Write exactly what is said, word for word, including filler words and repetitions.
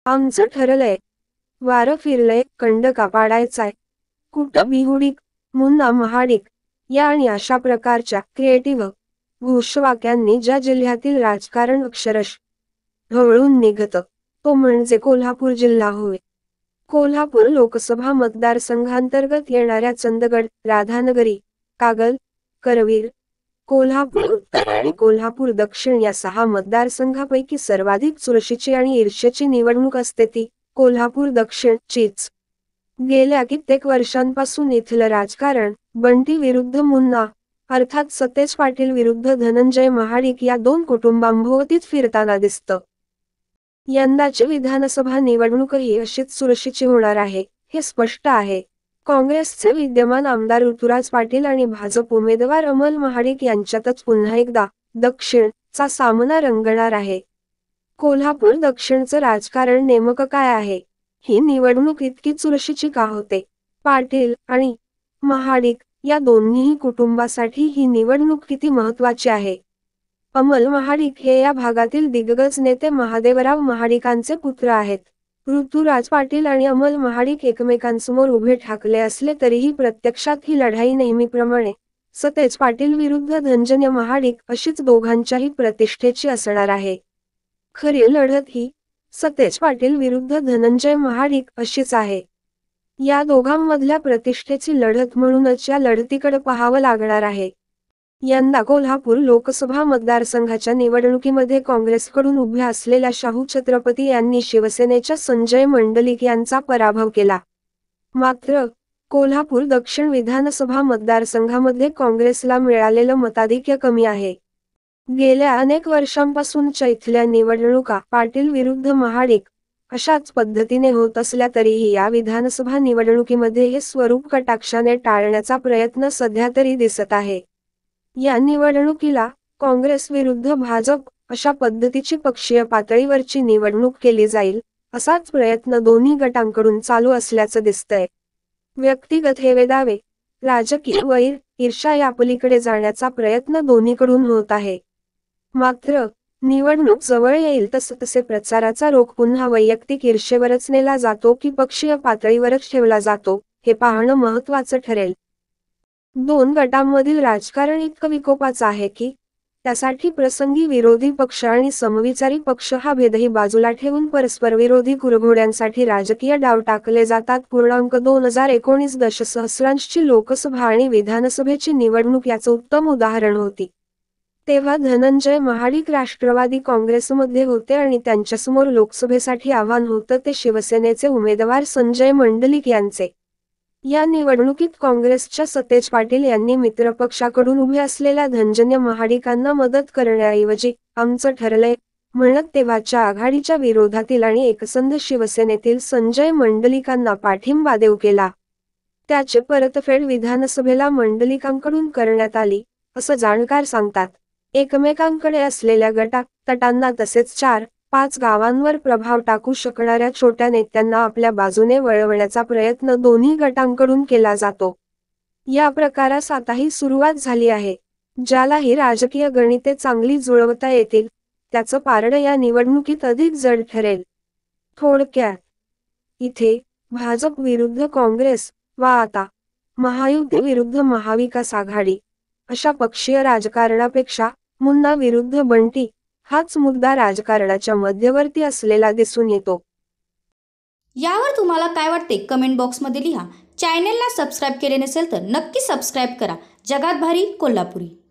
आमचं ठरलंय, वारं फिरलंय, कंडका पाडायचाय, कुठं बिहुडीक, मुन्ना महाडिक या आणि अशा प्रकारच्या क्रिएटिव्ह घोषवाक्यांनी ज्या जिल्ह्यातील राजकारण अक्षरश ढवळून निघतं, तो म्हणजे कोल्हापूर जिल्हा होय. कोल्हापूर लोकसभा मतदारसंघांतर्गत येणाऱ्या चंदगड, राधानगरी, कागल, करवीर, कोल्हापूर उत्तर आणि कोल्हापूर दक्षिण या सहा मतदारसंघापैकी सर्वाधिक चुरशीची आणि ईर्ष्येची निवडणूक असते ती कोल्हापूर दक्षिण चीच. गेल्या कित्येक वर्षांपासून इथलं राजकारण बंटी विरुद्ध मुन्ना अर्थात सतेज पाटील विरुद्ध धनंजय महाडिक या दोन कुटुंबांभोवतीच फिरताना दिसतं. यंदाची विधानसभा निवडणूकही अशीच चुरशीची होणार आहे, हे स्पष्ट आहे. काँग्रेसचे विद्यमान आमदार ऋतुराज पाटील आणि भाजप उमेदवार अमल महाडिक यांच्यातच पुन्हा एकदा दक्षिण चा सामना रंगणार आहे. कोल्हापूर दक्षिणचं राजकारण नेमकं काय आहे? ही निवडणूक इतकी चुरशीची का होते? पाटील आणि महाडिक या दोन्हीही कुटुंबासाठी ही निवडणूक किती महत्त्वाची आहे? अमल महाडिक हे या भागातील दिग्गज नेते महादेवराव महाडिकांचे पुत्र आहेत. ऋतुराज पाटील आणि अमल महाडिक एकमेकांसमोर उभे ठाकले असले तरीही प्रत्यक्षात ही लढाई नेहमीप्रमाणे सतेज पाटील विरुद्ध धनंजय महाडिक अशीच दोघांच्याही प्रतिष्ठेची असणार आहे. खरी लढत ही सतेज पाटील विरुद्ध धनंजय महाडिक अशीच आहे. या दोघांमधल्या प्रतिष्ठेची लढत म्हणूनच या लढतीकडे पाहावं लागणार आहे. यंदा कोल्हापूर लोकसभा मतदारसंघाच्या निवडणुकीमध्ये काँग्रेसकडून उभ्या असलेल्या शाहू छत्रपती यांनी शिवसेनेच्या संजय मंडलिक यांचा पराभव केला. मात्र कोल्हापूर दक्षिण विधानसभा मतदारसंघामध्ये काँग्रेसला मिळालेलं मताधिक्य कमी आहे. गेल्या अनेक वर्षांपासूनच्या इथल्या निवडणुका पाटील विरुद्ध महाडिक अशाच पद्धतीने होत असल्या तरीही या विधानसभा निवडणुकीमध्ये हे स्वरूप कटाक्षाने टाळण्याचा प्रयत्न सध्या तरी दिसत आहे. या निवडणुकीला काँग्रेस विरुद्ध भाजप अशा पद्धतीची पक्षीय पातळीवरची निवडणूक केली जाईल असाच प्रयत्न दोन्ही गटांकडून चालू असल्याचं दिसतंय. व्यक्तिगत हेवेदावे, राजकीय वैर, ईर्ष्या यापलीकडे जाण्याचा प्रयत्न दोन्हीकडून होत आहे. मात्र निवडणूक जवळ येईल तस तसे प्रचाराचा रोख पुन्हा वैयक्तिक ईर्ष्येवरच नेला जातो की पक्षीय पातळीवरच ठेवला जातो, हे पाहणं महत्त्वाचं ठरेल. दोन गटांमधील राजकारण इतकं विकोपाचं आहे की त्यासाठी प्रसंगी विरोधी पक्ष आणि समविचारी पक्ष हा भेदही बाजूला ठेवून परस्परविरोधी कुरघोड्यांसाठी राजकीय डाव टाकले जातात. पूर्णांक दोन हजार एकोणीस दशसहस्रांशची लोकसभा आणि विधानसभेची निवडणूक याचं उत्तम उदाहरण होती. तेव्हा धनंजय महाडिक राष्ट्रवादी काँग्रेसमध्ये होते आणि त्यांच्यासमोर लोकसभेसाठी आव्हान होतं ते शिवसेनेचे उमेदवार संजय मंडलिक यांचे. या निवडणुकीत काँग्रेसच्या सतेज पाटील यांनी मित्रपक्षाकडून उभे असलेल्या धनंजय महाडिकांना मदत करण्याऐवजी आमचं ठरलंय म्हणत तेव्हाच्या आघाडीच्या विरोधातील आणि एकसंध शिवसेनेतील संजय मंडलिकांना पाठिंबा देऊ केला. त्याची परतफेड विधानसभेला मंडलिकांकडून करण्यात आली, असं जाणकार सांगतात. एकमेकांकडे असलेल्या गटा तटांना तसेच चार पाच गावांवर प्रभाव टाकू शकणाऱ्या छोट्या नेत्यांना आपल्या बाजूने वळवण्याचा प्रयत्न दोन्ही गटांकडून केला जातो. या प्रकारास आताही सुरुवात झाली आहे. ज्यालाही राजकीय गणिते चांगली जुळवता येतील त्याचं पारडं या निवडणुकीत अधिक जड ठरेल. थोडक्यात इथे भाजप विरुद्ध काँग्रेस वा आता महायुती विरुद्ध महाविकास आघाडी अशा पक्षीय राजकारणापेक्षा मुन्ना विरुद्ध बंटी हाच मुद्दा राजकारणाच्या मध्यवर्ती असलेला दिसून येतो. यावर तुम्हाला काय वाटते कमेंट बॉक्समध्ये लिहा. चॅनेलला सबस्क्राईब केले नसेल तर नक्की सबस्क्राईब करा. जगात भारी कोल्हापुरी.